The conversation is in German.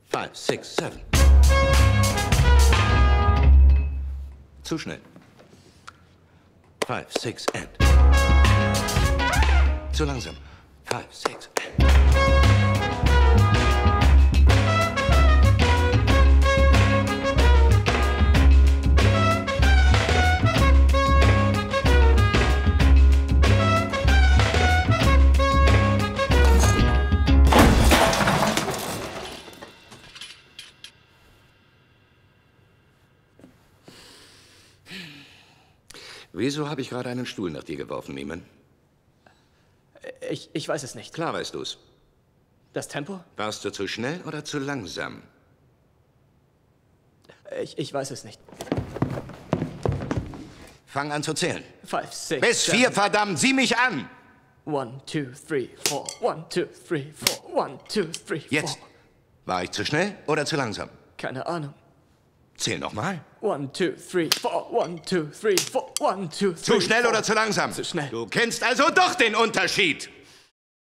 5, 6, 7. Zu schnell. 5, 6, and. Zu langsam. 5, 6, and. Wieso habe ich gerade einen Stuhl nach dir geworfen, Niemann? Ich weiß es nicht. Klar weißt du's. Das Tempo? Warst du zu schnell oder zu langsam? Ich weiß es nicht. Fang an zu zählen. 5, 6, Bis 4, verdammt, sieh mich an! 1, 2, 3, 4. 1, 2, 3, 4. 1, 2, 3, 4. Jetzt. War ich zu schnell oder zu langsam? Keine Ahnung. Zähl nochmal. 1, 2, 3, 4. 1, 2, 3, 4. 1, 2, 3. Zu schnell oder zu langsam? Zu schnell. Du kennst also doch den Unterschied.